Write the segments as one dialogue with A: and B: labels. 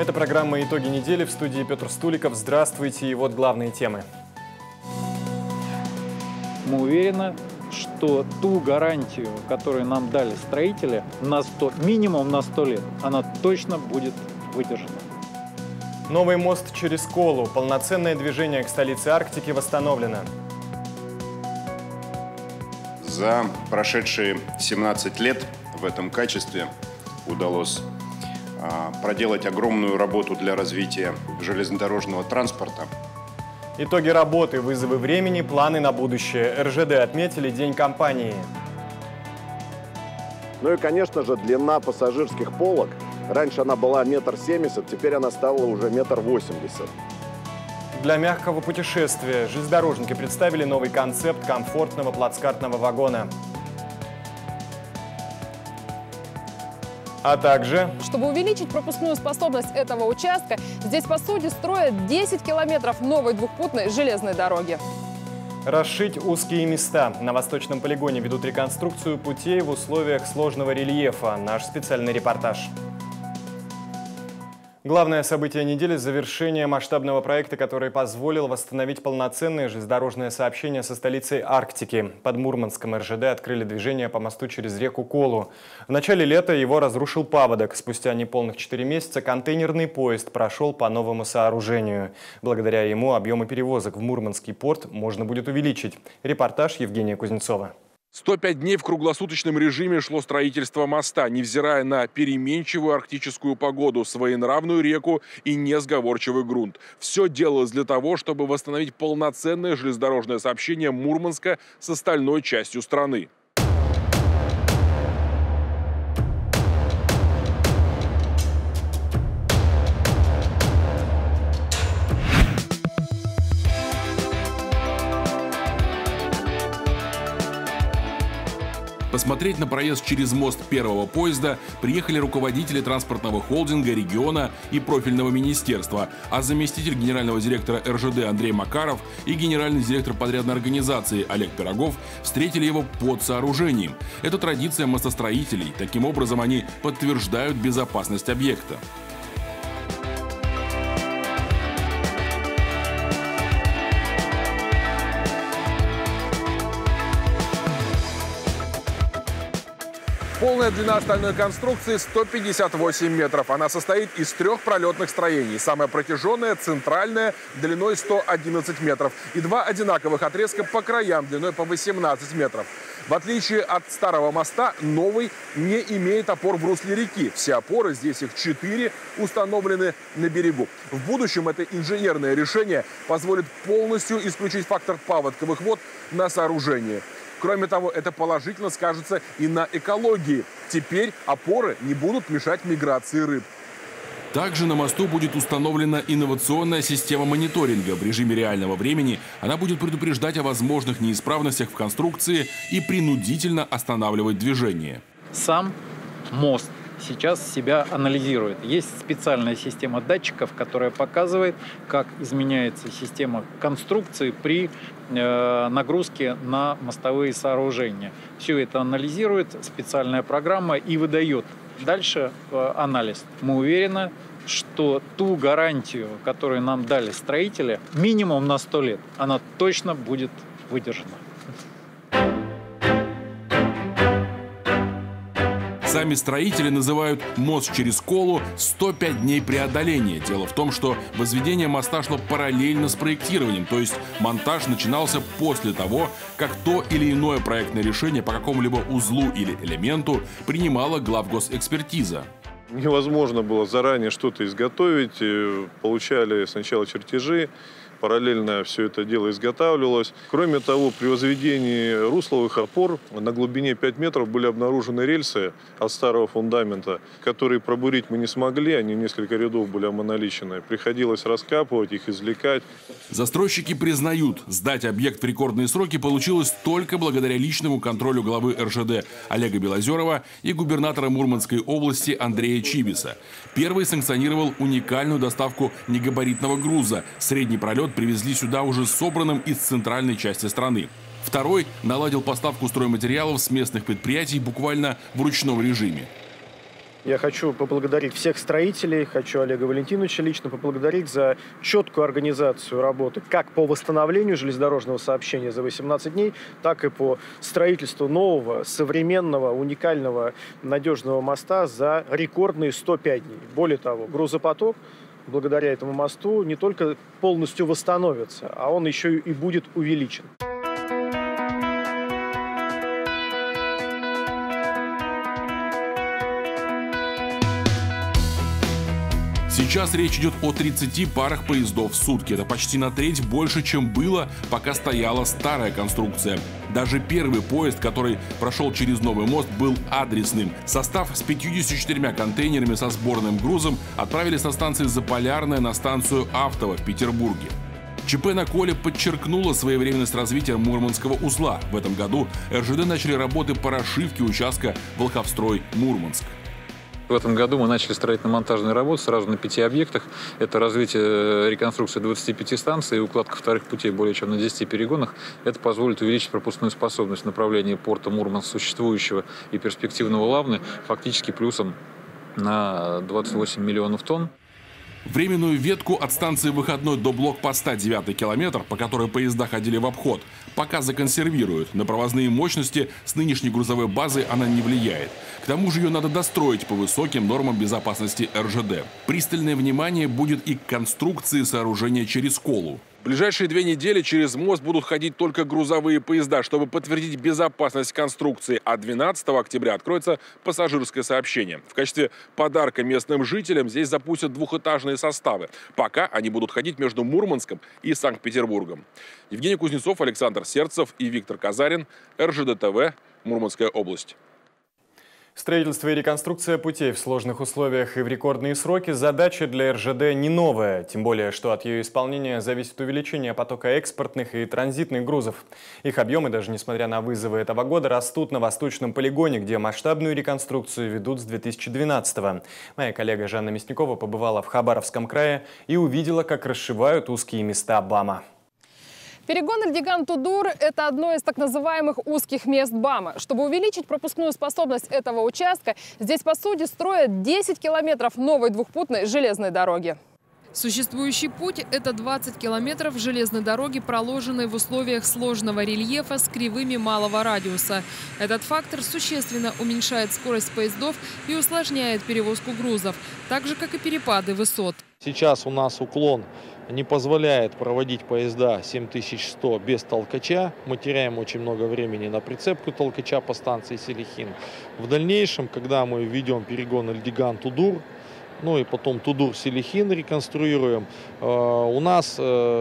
A: Это программа «Итоги недели», в студии Петр Стуликов. Здравствуйте, и вот главные темы.
B: Мы уверены, что ту гарантию, которую нам дали строители, минимум на 100 лет, она точно будет выдержана.
A: Новый мост через Колу. Полноценное движение к столице Арктики восстановлено.
C: За прошедшие 17 лет в этом качестве удалось проделать огромную работу для развития железнодорожного транспорта.
A: Итоги работы, вызовы времени, планы на будущее. РЖД отметили День компании.
D: Ну и, конечно же, длина пассажирских полок. Раньше она была 1,70 м, теперь она стала уже 1,80 м.
A: Для мягкого путешествия железнодорожники представили новый концепт комфортного плацкартного вагона. А также...
E: Чтобы увеличить пропускную способность этого участка, здесь, по сути, строят 10 километров новой двухпутной железной дороги.
A: Расшить узкие места. На Восточном полигоне ведут реконструкцию путей в условиях сложного рельефа. Наш специальный репортаж. Главное событие недели – завершение масштабного проекта, который позволил восстановить полноценное железнодорожное сообщение со столицей Арктики. Под Мурманском РЖД открыли движение по мосту через реку Колу. В начале лета его разрушил паводок. Спустя неполных 4 месяца контейнерный поезд прошел по новому сооружению. Благодаря ему объемы перевозок в Мурманский порт можно будет увеличить. Репортаж Евгения Кузнецова.
F: 105 дней в круглосуточном режиме шло строительство моста, невзирая на переменчивую арктическую погоду, своенравную реку и несговорчивый грунт. Все делалось для того, чтобы восстановить полноценное железнодорожное сообщение Мурманска с остальной частью страны. Посмотреть на проезд через мост первого поезда приехали руководители транспортного холдинга, региона и профильного министерства, а заместитель генерального директора РЖД Андрей Макаров и генеральный директор подрядной организации Олег Пирогов встретили его под сооружением. Это традиция мостостроителей. Таким образом, они подтверждают безопасность объекта. Полная длина остальной конструкции 158 метров. Она состоит из 3 пролетных строений. Самое протяженное, центральное, длиной 111 метров. И 2 одинаковых отрезка по краям, длиной по 18 метров. В отличие от старого моста, новый не имеет опор в русле реки. Все опоры, здесь их 4, установлены на берегу. В будущем это инженерное решение позволит полностью исключить фактор паводковых вод на сооружении. Кроме того, это положительно скажется и на экологии. Теперь опоры не будут мешать миграции рыб. Также на мосту будет установлена инновационная система мониторинга. В режиме реального времени она будет предупреждать о возможных неисправностях в конструкции и принудительно останавливать движение.
B: Сам мост сейчас себя анализирует. Есть специальная система датчиков, которая показывает, как изменяется система конструкции при нагрузке на мостовые сооружения. Все это анализирует специальная программа и выдает дальше анализ. Мы уверены, что ту гарантию, которую нам дали строители, минимум на 100 лет, она точно будет выдержана.
F: Сами строители называют мост через Колу 105 дней преодоления. Дело в том, что возведение моста шло параллельно с проектированием, то есть монтаж начинался после того, как то или иное проектное решение по какому-либо узлу или элементу принимала главгосэкспертиза.
G: Невозможно было заранее что-то изготовить. Получали сначала чертежи, параллельно все это дело изготавливалось. Кроме того, при возведении русловых опор на глубине 5 метров были обнаружены рельсы от старого фундамента, которые пробурить мы не смогли, они в несколько рядов были обмоналичены. Приходилось раскапывать их, извлекать.
F: Застройщики признают, сдать объект в рекордные сроки получилось только благодаря личному контролю главы РЖД Олега Белозерова и губернатора Мурманской области Андрея Чибиса. Первый санкционировал уникальную доставку негабаритного груза. Средний пролет привезли сюда уже собранным из центральной части страны. Второй наладил поставку стройматериалов с местных предприятий буквально в ручном режиме.
H: Я хочу поблагодарить всех строителей, хочу Олега Валентиновича лично поблагодарить за четкую организацию работы как по восстановлению железнодорожного сообщения за 18 дней, так и по строительству нового, современного, уникального, надежного моста за рекордные 105 дней. Более того, грузопоток благодаря этому мосту не только полностью восстановится, а он еще и будет увеличен.
I: Сейчас речь идет о 30 парах поездов в сутки. Это почти на треть больше, чем было, пока стояла старая конструкция. Даже первый поезд, который прошел через новый мост, был адресным. Состав с 54 контейнерами со сборным грузом отправили со станции Заполярная на станцию Автово в Петербурге. ЧП на Коле подчеркнуло своевременность развития Мурманского узла. В этом году РЖД начали работы по расшивке участка Волховстрой-Мурманск.
B: В этом году мы начали строительно-монтажные работы сразу на 5 объектах. Это развитие реконструкции 25 станций и укладка вторых путей более чем на 10 перегонах. Это позволит увеличить пропускную способность в направлении порта Мурманск существующего и перспективного Лавны фактически плюсом на 28 миллионов тонн.
I: Временную ветку от станции Выходной до блокпоста 9 километр, по которой поезда ходили в обход, пока законсервируют. На провозные мощности с нынешней грузовой базой она не влияет. К тому же ее надо достроить по высоким нормам безопасности РЖД. Пристальное внимание будет и к конструкции сооружения через Колу.
F: В ближайшие 2 недели через мост будут ходить только грузовые поезда, чтобы подтвердить безопасность конструкции. А 12 октября откроется пассажирское сообщение. В качестве подарка местным жителям здесь запустят двухэтажные составы. Пока они будут ходить между Мурманском и Санкт-Петербургом. Евгений Кузнецов, Александр Сердцев и Виктор Казарин. РЖД ТВ. Мурманская область.
A: Строительство и реконструкция путей в сложных условиях и в рекордные сроки – задача для РЖД не новая. Тем более, что от ее исполнения зависит увеличение потока экспортных и транзитных грузов. Их объемы, даже несмотря на вызовы этого года, растут на Восточном полигоне, где масштабную реконструкцию ведут с 2012-го. Моя коллега Жанна Мясникова побывала в Хабаровском крае и увидела, как расшивают узкие места БАМа.
E: Перегон Эльдиган-Тудур – это одно из так называемых узких мест БАМа. Чтобы увеличить пропускную способность этого участка, здесь, по сути, строят 10 километров новой двухпутной железной дороги.
J: Существующий путь – это 20 километров железной дороги, проложенной в условиях сложного рельефа с кривыми малого радиуса. Этот фактор существенно уменьшает скорость поездов и усложняет перевозку грузов, так же, как и перепады высот.
K: Сейчас у нас уклон не позволяет проводить поезда 7100 без толкача. Мы теряем очень много времени на прицепку толкача по станции Селихин. В дальнейшем, когда мы введем перегон Эльдиган-Тудур, ну и потом Тудур-Селихин реконструируем, у нас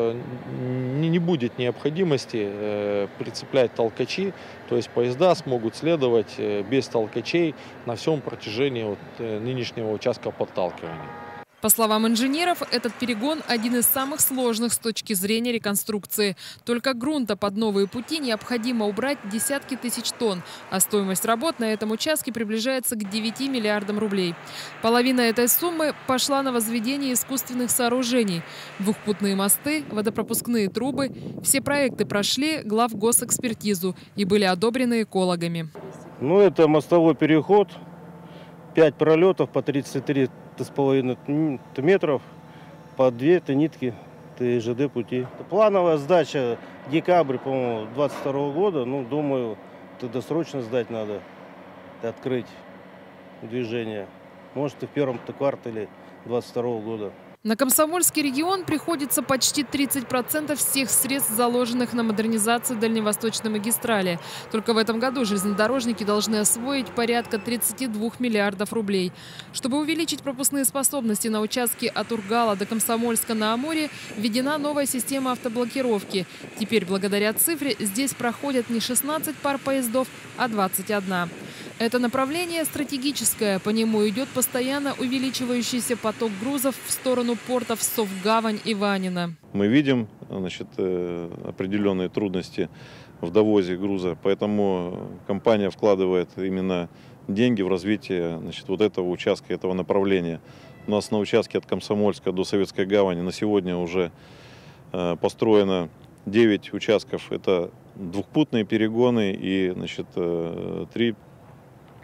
K: не будет необходимости прицеплять толкачи, то есть поезда смогут следовать без толкачей на всем протяжении нынешнего участка подталкивания.
J: По словам инженеров, этот перегон один из самых сложных с точки зрения реконструкции. Только грунта под новые пути необходимо убрать десятки тысяч тонн, а стоимость работ на этом участке приближается к 9 миллиардам рублей. Половина этой суммы пошла на возведение искусственных сооружений. Двухпутные мосты, водопропускные трубы. Все проекты прошли главгосэкспертизу и были одобрены экологами.
L: Ну, это мостовой переход, 5 пролетов по 33,5 метров, по 2 нитки ТЖД пути. Плановая сдача декабрь, по-моему, 22 года. Ну, думаю, это досрочно сдать надо, открыть движение. Может, и в первом квартале 22 года.
J: На Комсомольский регион приходится почти 30% всех средств, заложенных на модернизацию дальневосточной магистрали. Только в этом году железнодорожники должны освоить порядка 32 миллиардов рублей. Чтобы увеличить пропускные способности на участке от Ургала до Комсомольска на Амуре, введена новая система автоблокировки. Теперь, благодаря цифре, здесь проходят не 16 пар поездов, а 21. Это направление стратегическое. По нему идет постоянно увеличивающийся поток грузов в сторону портов Совгавань и Ванино.
G: Мы видим, определенные трудности в довозе груза, поэтому компания вкладывает именно деньги в развитие вот этого участка, этого направления. У нас на участке от Комсомольска до Советской гавани на сегодня уже построено 9 участков. Это двухпутные перегоны и 3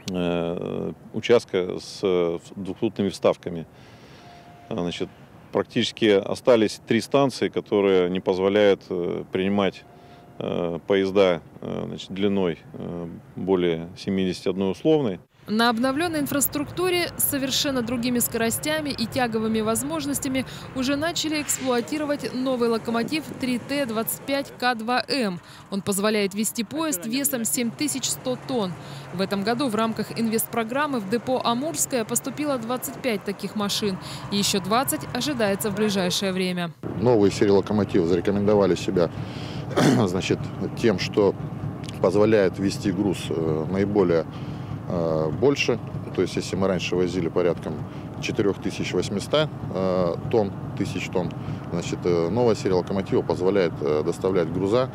G: участка с двухпутными вставками. Значит, практически остались 3 станции, которые не позволяют принимать поезда, значит, длиной более 71 условной.
J: На обновленной инфраструктуре с совершенно другими скоростями и тяговыми возможностями уже начали эксплуатировать новый локомотив 3Т-25К2М. Он позволяет вести поезд весом 7100 тонн. В этом году в рамках инвестпрограммы в депо «Амурское» поступило 25 таких машин. И еще 20 ожидается в ближайшее время.
M: Новые серии локомотивов зарекомендовали себя, значит, тем, что позволяет вести груз наиболее больше. То есть, если мы раньше возили порядком 4800 тонн, значит, новая серия локомотива позволяет доставлять груза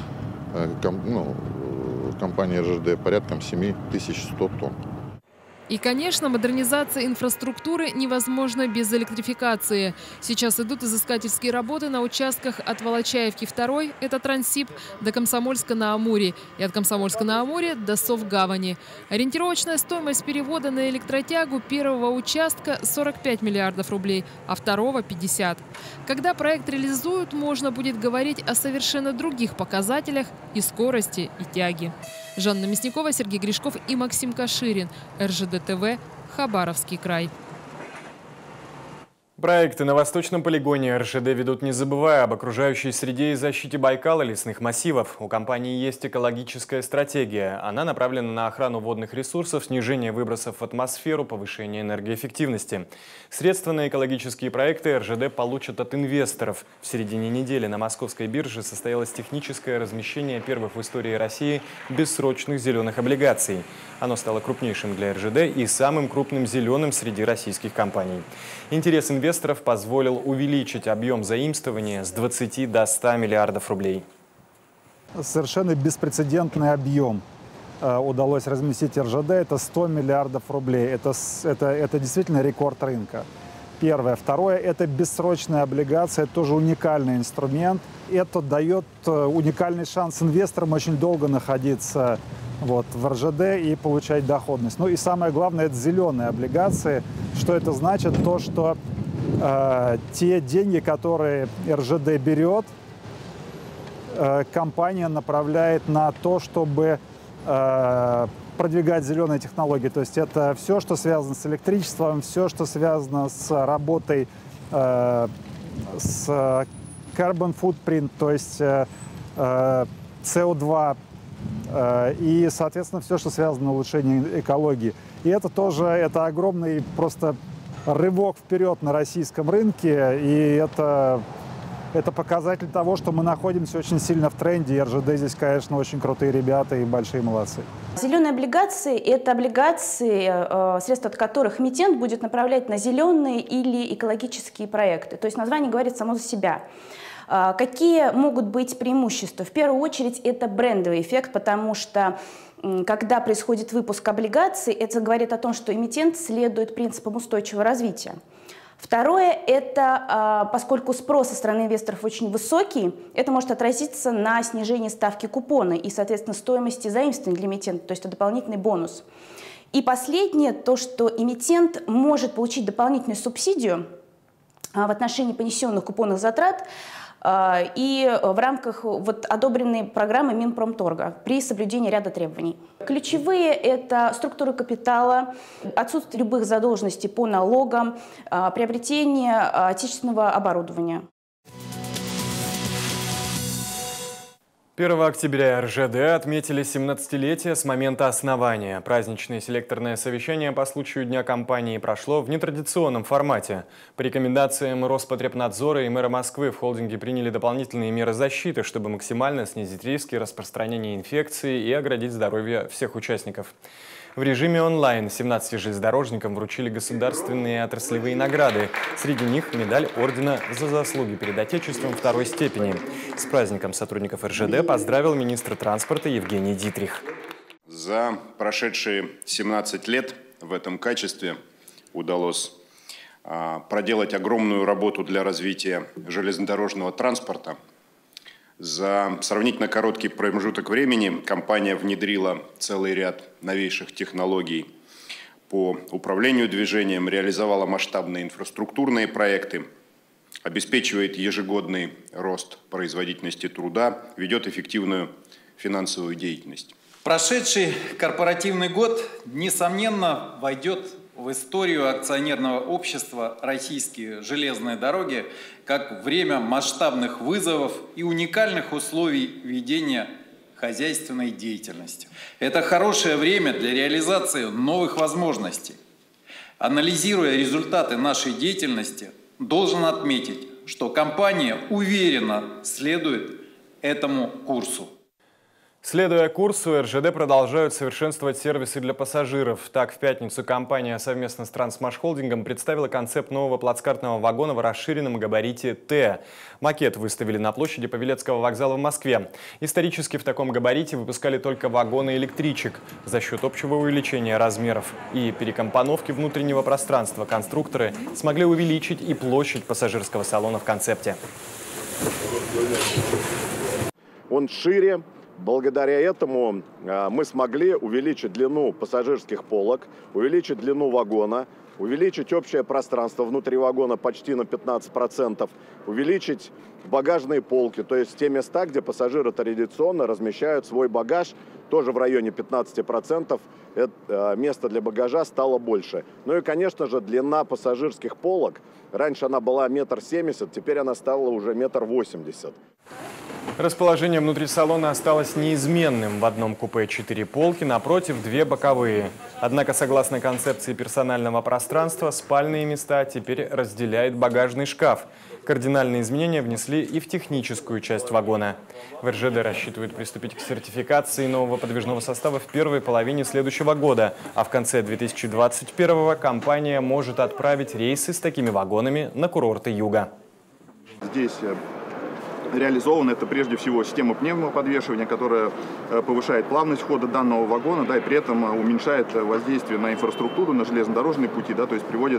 M: компании РЖД порядком 7100 тонн.
J: И, конечно, модернизация инфраструктуры невозможна без электрификации. Сейчас идут изыскательские работы на участках от Волочаевки 2, это Транссиб, до Комсомольска-на-Амуре. И от Комсомольска-на-Амуре до Совгавани. Ориентировочная стоимость перевода на электротягу первого участка 45 миллиардов рублей, а второго 50. Когда проект реализуют, можно будет говорить о совершенно других показателях и скорости, и тяги. Жанна Мясникова, Сергей Гришков и Максим Каширин. РЖД ТВ, Хабаровский край.
A: Проекты на Восточном полигоне РЖД ведут, не забывая об окружающей среде и защите Байкала и лесных массивов. У компании есть экологическая стратегия. Она направлена на охрану водных ресурсов, снижение выбросов в атмосферу, повышение энергоэффективности. Средства на экологические проекты РЖД получат от инвесторов. В середине недели на московской бирже состоялось техническое размещение первых в истории России бессрочных зеленых облигаций. Оно стало крупнейшим для РЖД и самым крупным зеленым среди российских компаний. Интерес инвесторов позволил увеличить объем заимствования с 20 до 100 миллиардов рублей.
N: Совершенно беспрецедентный объем удалось разместить РЖД. Это 100 миллиардов рублей. Это действительно рекорд рынка. Первое. Второе – это бессрочная облигация, тоже уникальный инструмент. Это дает уникальный шанс инвесторам очень долго находиться в РЖД и получать доходность. Ну и самое главное – это зеленые облигации. Что это значит? То, что те деньги, которые РЖД берет, компания направляет на то, чтобы продвигать зеленые технологии. То есть это все, что связано с электричеством, все, что связано с работой с carbon footprint, то есть CO2, и, соответственно, все, что связано с улучшением экологии. И это тоже огромный просто рывок вперед на российском рынке, и это показатель того, что мы находимся очень сильно в тренде, и РЖД здесь, конечно, очень крутые ребята и большие молодцы.
O: Зеленые облигации – это облигации, средства от которых эмитент будет направлять на зеленые или экологические проекты. То есть название говорит само за себя. Какие могут быть преимущества? В первую очередь это брендовый эффект, потому что когда происходит выпуск облигаций, это говорит о том, что эмитент следует принципам устойчивого развития. Второе – это, поскольку спрос со стороны инвесторов очень высокий, это может отразиться на снижении ставки купона и, соответственно, стоимости заимствований для эмитента, то есть это дополнительный бонус. И последнее – то, что эмитент может получить дополнительную субсидию в отношении понесенных купонных затрат и в рамках одобренной программы Минпромторга при соблюдении ряда требований. Ключевые – это структура капитала, отсутствие любых задолженностей по налогам, приобретение отечественного оборудования.
A: 1 октября РЖД отметили 17-летие с момента основания. Праздничное селекторное совещание по случаю Дня компании прошло в нетрадиционном формате. По рекомендациям Роспотребнадзора и мэра Москвы в холдинге приняли дополнительные меры защиты, чтобы максимально снизить риски распространения инфекции и оградить здоровье всех участников. В режиме онлайн 17 железнодорожникам вручили государственные отраслевые награды. Среди них медаль ордена за заслуги перед Отечеством 2-й степени. С праздником сотрудников РЖД поздравил министр транспорта Евгений Дитрих.
C: За прошедшие 17 лет в этом качестве удалось проделать огромную работу для развития железнодорожного транспорта. За сравнительно короткий промежуток времени компания внедрила целый ряд новейших технологий по управлению движением, реализовала масштабные инфраструктурные проекты, обеспечивает ежегодный рост производительности труда, ведет эффективную финансовую деятельность.
B: Прошедший корпоративный год, несомненно, войдет в историю акционерного общества «Российские железные дороги» как время масштабных вызовов и уникальных условий ведения хозяйственной деятельности. Это хорошее время для реализации новых возможностей. Анализируя результаты нашей деятельности, должен отметить, что компания уверенно следует этому курсу.
A: Следуя курсу, РЖД продолжают совершенствовать сервисы для пассажиров. Так, в пятницу компания совместно с Трансмашхолдингом представила концепт нового плацкартного вагона в расширенном габарите Т. Макет выставили на площади Павелецкого вокзала в Москве. Исторически в таком габарите выпускали только вагоны электричек. За счет общего увеличения размеров и перекомпоновки внутреннего пространства конструкторы смогли увеличить и площадь пассажирского салона в концепте.
D: Он шире. Благодаря этому мы смогли увеличить длину пассажирских полок, увеличить длину вагона, увеличить общее пространство внутри вагона почти на 15%, увеличить багажные полки, то есть те места, где пассажиры традиционно размещают свой багаж, тоже в районе 15%. Места для багажа стало больше. Ну и, конечно же, длина пассажирских полок. Раньше она была 1,70 м, теперь она стала уже 1,80 м.
A: Расположение внутри салона осталось неизменным. В одном купе 4 полки, напротив 2 боковые. Однако, согласно концепции персонального пространства, спальные места теперь разделяет багажный шкаф. Кардинальные изменения внесли и в техническую часть вагона. В РЖД рассчитывают приступить к сертификации нового подвижного состава в первой половине следующего года, а в конце 2021-го компания может отправить рейсы с такими вагонами на курорты Юга.
P: Здесь реализована это прежде всего система пневмоподвешивания, которая повышает плавность хода данного вагона, да, и при этом уменьшает воздействие на инфраструктуру, на железнодорожные пути, да, то есть приводит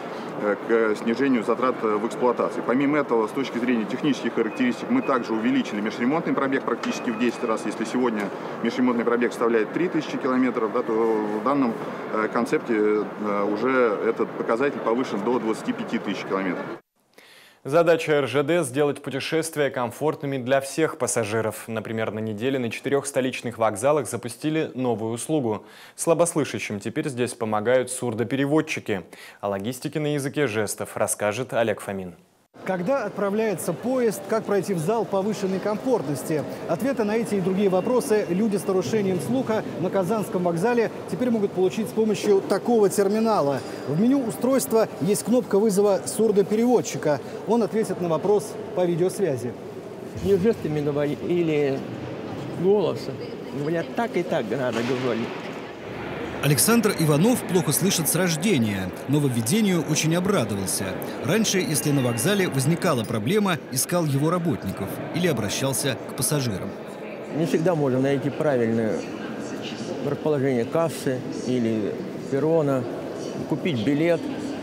P: к снижению затрат в эксплуатации. Помимо этого, с точки зрения технических характеристик, мы также увеличили межремонтный пробег практически в 10 раз. Если сегодня межремонтный пробег составляет 3000 километров, да, то в данном концепте уже этот показатель повышен до 25 тысяч километров.
A: Задача РЖД – сделать путешествия комфортными для всех пассажиров. Например, на неделе на 4 столичных вокзалах запустили новую услугу. Слабослышащим теперь здесь помогают сурдопереводчики. О логистике на языке жестов расскажет Олег Фомин.
Q: Когда отправляется поезд, как пройти в зал повышенной комфортности? Ответы на эти и другие вопросы люди с нарушением слуха на Казанском вокзале теперь могут получить с помощью такого терминала. В меню устройства есть кнопка вызова сурдопереводчика. Он ответит на вопрос по видеосвязи.
R: Не жестами говорить или голосом. Говорят, так и так надо говорить.
S: Александр Иванов плохо слышит с рождения. Нововведению очень обрадовался. Раньше, если на вокзале возникала проблема, искал его работников или обращался к пассажирам.
R: Не всегда можно найти правильное расположение кассы или перрона, купить билет,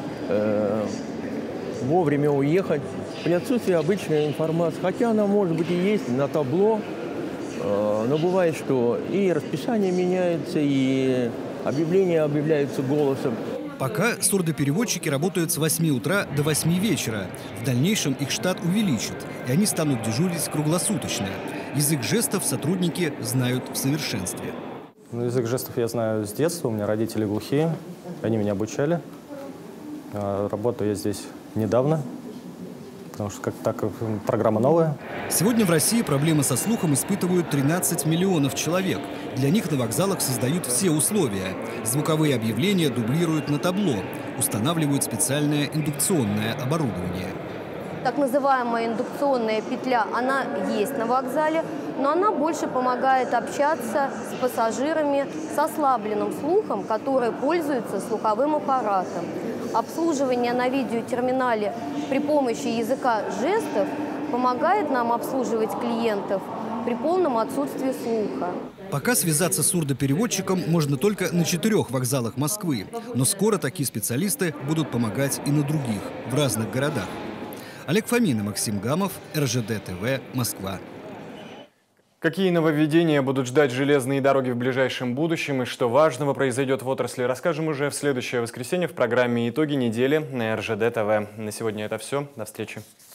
R: вовремя уехать. При отсутствии обычной информации, хотя она может быть и есть на табло, но бывает, что и расписание меняется, и объявления объявляются голосом.
S: Пока сурдопереводчики работают с 8 утра до 8 вечера. В дальнейшем их штат увеличат, и они станут дежурить круглосуточно. Язык жестов сотрудники знают в совершенстве.
T: Язык жестов я знаю с детства. У меня родители глухие, они меня обучали. Работаю я здесь недавно, потому что программа новая.
S: Сегодня в России проблемы со слухом испытывают 13 миллионов человек. Для них на вокзалах создают все условия. Звуковые объявления дублируют на табло, устанавливают специальное индукционное оборудование.
U: Так называемая индукционная петля, она есть на вокзале, но она больше помогает общаться с пассажирами с ослабленным слухом, которые пользуются слуховым аппаратом. Обслуживание на видеотерминале при помощи языка жестов помогает нам обслуживать клиентов при полном отсутствии слуха.
S: Пока связаться с сурдопереводчиком можно только на 4 вокзалах Москвы. Но скоро такие специалисты будут помогать и на других, в разных городах. Олег Фомин и Максим Гамов, РЖД ТВ, Москва.
A: Какие нововведения будут ждать железные дороги в ближайшем будущем и что важного произойдет в отрасли, расскажем уже в следующее воскресенье в программе «Итоги недели» на РЖД ТВ. На сегодня это все. До встречи.